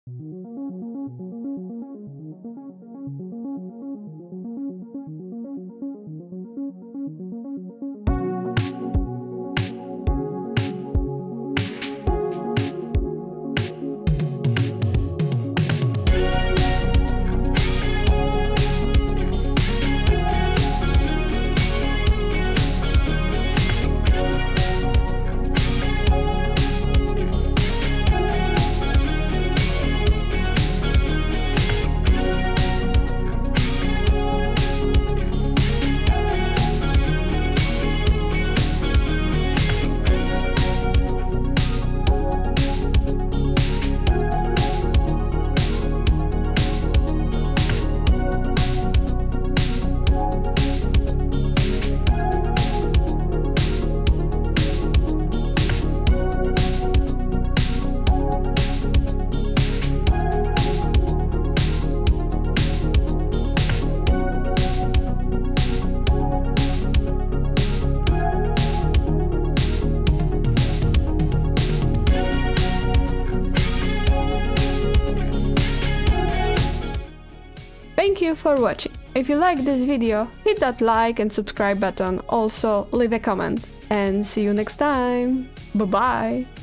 Thank you for watching. If you like this video, hit that like and subscribe button. Also, leave a comment. And see you next time. Bye bye.